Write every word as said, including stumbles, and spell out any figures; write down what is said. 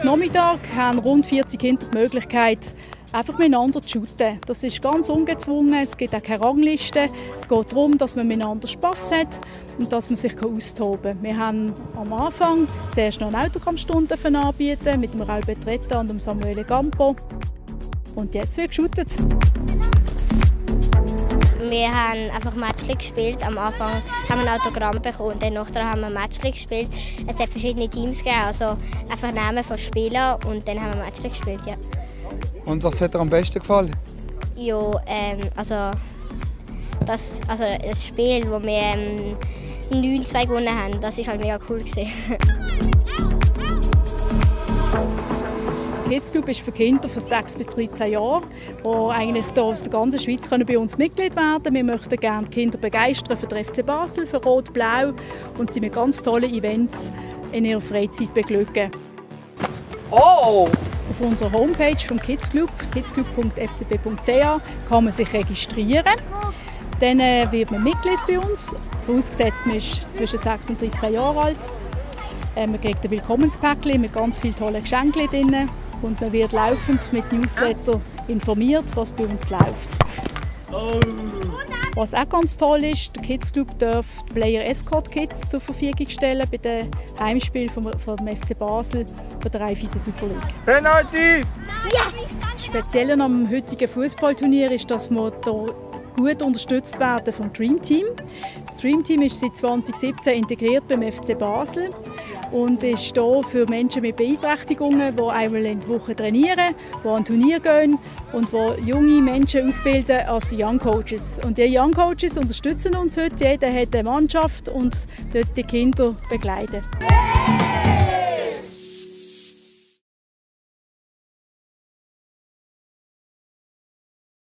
Nachmittag haben rund vierzig Kinder die Möglichkeit, einfach miteinander zu shooten. Das ist ganz ungezwungen, es gibt auch keine Rangliste. Es geht darum, dass man miteinander Spass hat und dass man sich austoben kann. Wir haben am Anfang zuerst noch eine Autogrammstunde anbieten mit dem Raul Betretta und dem Samuele Campo. Und jetzt wird geshootet. Wir haben einfach Matchli gespielt. Am Anfang haben wir ein Autogramm bekommen und dann nachher haben wir Matchli gespielt. Es hat verschiedene Teams gegeben, also einfach Namen von Spielern und dann haben wir Matchli gespielt, ja. Und was hat dir am besten gefallen? Ja, ähm, also, das, also das Spiel, wo wir ähm, neun zwei gewonnen haben, das war halt mega cool gewesen. Der Kids Club ist für Kinder von sechs bis dreizehn Jahren, die eigentlich hier aus der ganzen Schweiz können bei uns Mitglied werden können. Wir möchten gerne die Kinder begeistern für den F C Basel, für Rot-Blau und sie mit ganz tollen Events in ihrer Freizeit beglücken. Oh! Auf unserer Homepage vom Kids Club, kidsclub punkt f c b punkt c a, kann man sich registrieren. Dann äh, wird man Mitglied bei uns. Vorausgesetzt, man ist zwischen sechs und dreizehn Jahre alt. Äh, man kriegt ein Willkommenspäckchen mit ganz vielen tollen Geschenken drin. Und man wird laufend mit Newsletter informiert, was bei uns läuft. Oh. Was auch ganz toll ist, der Kids Club darf Player Escort Kits zur Verfügung stellen bei den Heimspielen vom, vom F C Basel von der Raiffeisen Super League. Penalty! Ja! Speziell am heutigen Fußballturnier ist, dass wir hier gut unterstützt werden vom Dream Team. Das Dream Team ist seit zwanzig siebzehn integriert beim F C Basel und ist hier für Menschen mit Beeinträchtigungen, die einmal in der Woche trainieren, die an Turnier gehen und die junge Menschen ausbilden als Young Coaches. Und die Young Coaches unterstützen uns heute. Jeder hat eine Mannschaft und dort die Kinder begleiten.